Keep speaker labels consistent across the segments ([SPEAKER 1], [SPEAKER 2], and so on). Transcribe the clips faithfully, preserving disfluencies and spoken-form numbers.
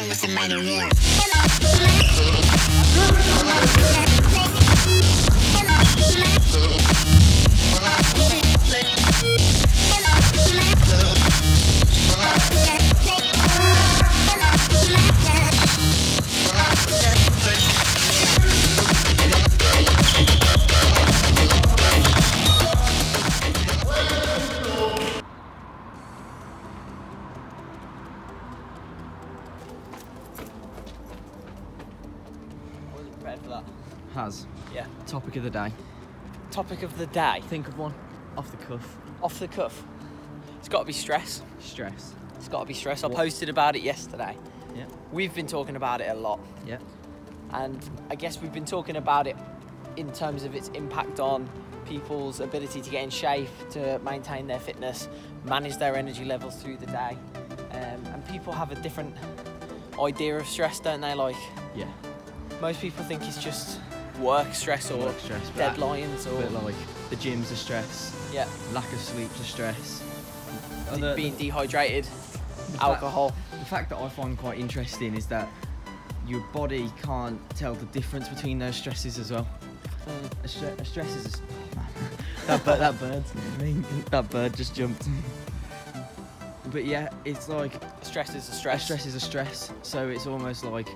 [SPEAKER 1] Has.
[SPEAKER 2] Yeah.
[SPEAKER 1] Topic of the day.
[SPEAKER 2] Topic of the day.
[SPEAKER 1] Think of one. Off the cuff.
[SPEAKER 2] Off the cuff. It's got to be stress.
[SPEAKER 1] Stress.
[SPEAKER 2] It's got to be stress. I
[SPEAKER 1] What?
[SPEAKER 2] posted about it yesterday.
[SPEAKER 1] Yeah.
[SPEAKER 2] We've been talking about it a lot.
[SPEAKER 1] Yeah.
[SPEAKER 2] And I guess we've been talking about it in terms of its impact on people's ability to get in shape, to maintain their fitness, manage their energy levels through the day. Um, and people have a different idea of stress, don't they? Like,
[SPEAKER 1] Yeah.
[SPEAKER 2] most people think it's just work stress or
[SPEAKER 1] Work stress, but
[SPEAKER 2] deadlines or
[SPEAKER 1] But like the gym's a stress.
[SPEAKER 2] yeah,
[SPEAKER 1] Lack of sleep's a stress.
[SPEAKER 2] de-
[SPEAKER 1] Other-
[SPEAKER 2] being dehydrated,
[SPEAKER 1] the
[SPEAKER 2] alcohol.
[SPEAKER 1] Fact, the fact that I find quite interesting is that your body can't tell the difference between those stresses as well.
[SPEAKER 2] Mm.
[SPEAKER 1] A, stre a stress is a s that bird. That bird. I mean, that bird just jumped. But yeah, it's like
[SPEAKER 2] Stress is a
[SPEAKER 1] a
[SPEAKER 2] stress.
[SPEAKER 1] stress is a stress. So it's almost like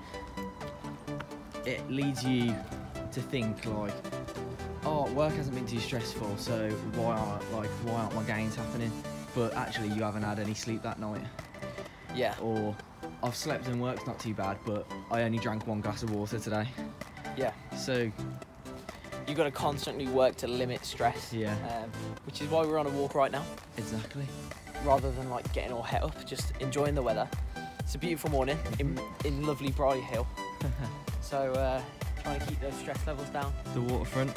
[SPEAKER 1] it leads you to think like, oh, work hasn't been too stressful, so why aren't like why aren't my gains happening? But actually, you haven't had any sleep that night,
[SPEAKER 2] Yeah,
[SPEAKER 1] or I've slept and work's not too bad, but I only drank one glass of water today.
[SPEAKER 2] yeah.
[SPEAKER 1] So
[SPEAKER 2] You've got to constantly work to limit stress.
[SPEAKER 1] Yeah.
[SPEAKER 2] Um, which is why we're on a walk right now,
[SPEAKER 1] exactly.
[SPEAKER 2] rather than like getting all het up, just enjoying the weather. It's a beautiful morning in in lovely Briar Hill. So uh, trying to keep those stress levels down.
[SPEAKER 1] The waterfront.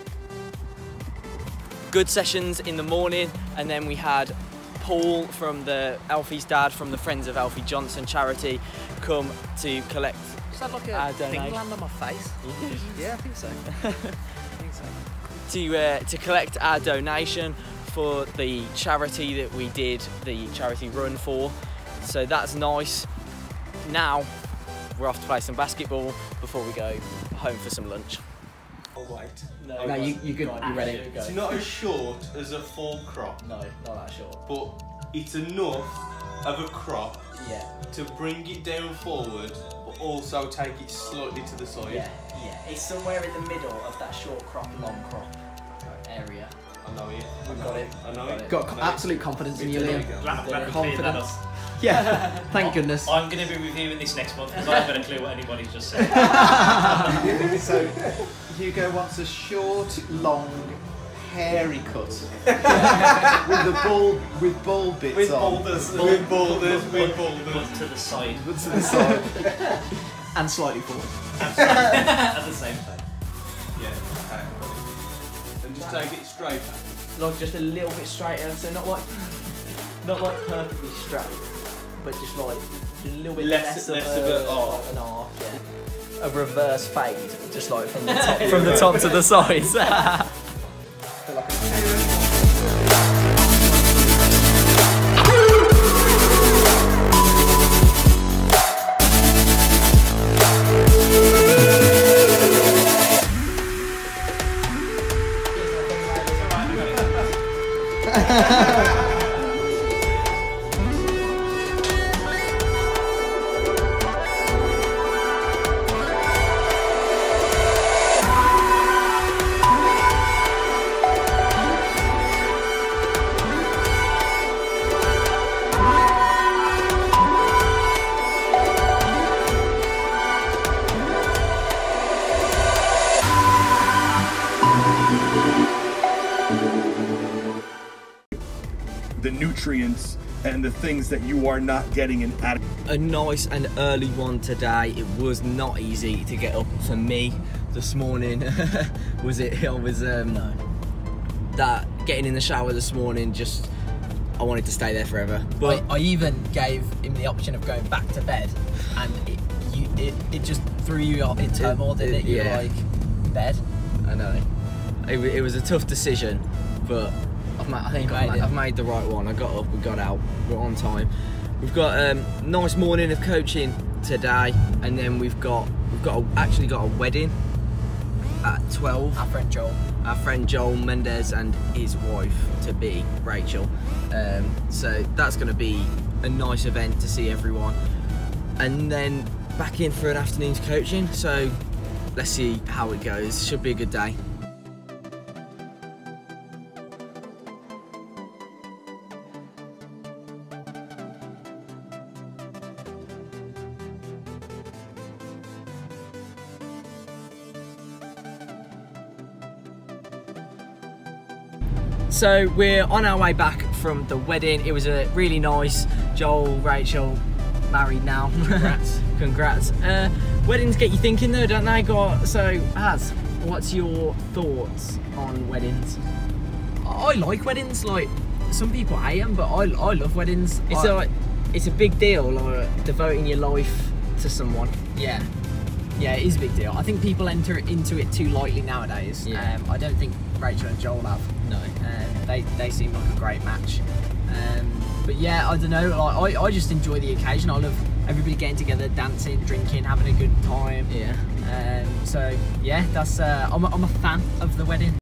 [SPEAKER 2] Good sessions in the morning, and then we had Paul from the Alfie's dad from the Friends of Alfie Johnson charity come to collect.
[SPEAKER 3] Is that like
[SPEAKER 2] I
[SPEAKER 3] a
[SPEAKER 2] don't
[SPEAKER 3] thing
[SPEAKER 2] know.
[SPEAKER 3] land on my face? Yeah, I think so. I think so.
[SPEAKER 2] to uh, to collect our donation for the charity that we did the charity run for. So that's nice. Now we're off to play some basketball before we go home for some lunch.
[SPEAKER 4] Oh wait.
[SPEAKER 2] No,
[SPEAKER 1] No, you you good? You ready?
[SPEAKER 4] It's not as short as a full crop,
[SPEAKER 2] No, not that short.
[SPEAKER 4] but it's enough of a crop
[SPEAKER 2] Yeah,
[SPEAKER 4] to bring it down forward, but also take it slightly to the side.
[SPEAKER 2] yeah, yeah. It's somewhere in the middle of that short crop, long crop area.
[SPEAKER 4] I know it. I
[SPEAKER 2] We've
[SPEAKER 4] know
[SPEAKER 2] got
[SPEAKER 4] it.
[SPEAKER 2] it.
[SPEAKER 4] I know
[SPEAKER 2] Got
[SPEAKER 4] it.
[SPEAKER 2] it.
[SPEAKER 1] Got
[SPEAKER 4] I know
[SPEAKER 1] absolute confidence in you,
[SPEAKER 4] There
[SPEAKER 1] Liam.
[SPEAKER 4] we go.
[SPEAKER 3] Glad, glad we cleared that
[SPEAKER 1] Confidence.
[SPEAKER 3] up.
[SPEAKER 1] Yeah. Thank goodness.
[SPEAKER 3] I'm going to be reviewing this next month because I haven't got a clue what anybody's just said.
[SPEAKER 5] So Hugo wants a short, long, hairy cut with the ball with ball bits
[SPEAKER 4] With
[SPEAKER 5] on.
[SPEAKER 4] boulders, with boulders, with boulders.
[SPEAKER 3] But to the side
[SPEAKER 5] But to the side.
[SPEAKER 1] And slightly forward.
[SPEAKER 3] at the same time.
[SPEAKER 4] Yeah, okay. And just take it straight.
[SPEAKER 2] Like just a little bit straighter, so not like not like perfectly straight, but just like a little bit
[SPEAKER 4] Less-
[SPEAKER 2] less,
[SPEAKER 4] less
[SPEAKER 2] of,
[SPEAKER 4] of
[SPEAKER 2] a,
[SPEAKER 4] a arc.
[SPEAKER 2] an arc, yeah. A reverse fade, just like from the top, from the top to the sides.
[SPEAKER 6] the nutrients and the things that you are not getting in ad
[SPEAKER 2] A nice and early one today. It was not easy to get up for me this morning. Was it? I was um, no. That getting in the shower this morning, just I wanted to stay there forever. But I, I even gave him the option of going back to bed, and it you, it, it just threw you in turmoil, didn't it? You
[SPEAKER 1] yeah.
[SPEAKER 2] were like, bed.
[SPEAKER 1] I know. It, wa- it was a tough decision, but I've ma I think
[SPEAKER 2] You
[SPEAKER 1] I've,
[SPEAKER 2] made
[SPEAKER 1] ma
[SPEAKER 2] it.
[SPEAKER 1] I've made the right one. I got up, we got out, we're on time. We've got a um, nice morning of coaching
[SPEAKER 2] today, and then we've got we've got a, actually got a wedding at twelve.
[SPEAKER 3] Our friend Joel.
[SPEAKER 2] Our friend Joel Mendez and his wife to be Rachel. Um, so that's going to be a nice event to see everyone, and then back in for an afternoon's coaching. So let's see how it goes. Should be a good day. So we're on our way back from the wedding. It was a really nice. Joel, Rachel, married now.
[SPEAKER 1] Congrats.
[SPEAKER 2] Congrats. Uh, weddings get you thinking though, don't they? Got so Az, what's your thoughts on weddings?
[SPEAKER 3] I like weddings. Like some people hate them, but I, I love weddings.
[SPEAKER 2] It's
[SPEAKER 3] I,
[SPEAKER 2] a it's a big deal, like devoting your life to someone.
[SPEAKER 3] yeah, yeah, it is a big deal. I think people enter into it too lightly nowadays.
[SPEAKER 2] Yeah.
[SPEAKER 3] Um, I don't think Rachel and Joel have.
[SPEAKER 2] No.
[SPEAKER 3] Um, they they seem like a great match. Um, but yeah, I don't know. Like I, I just enjoy the occasion. I love everybody getting together, dancing, drinking, having a good time.
[SPEAKER 2] Yeah.
[SPEAKER 3] Um, so yeah, that's uh, I'm, a, I'm a fan of the wedding.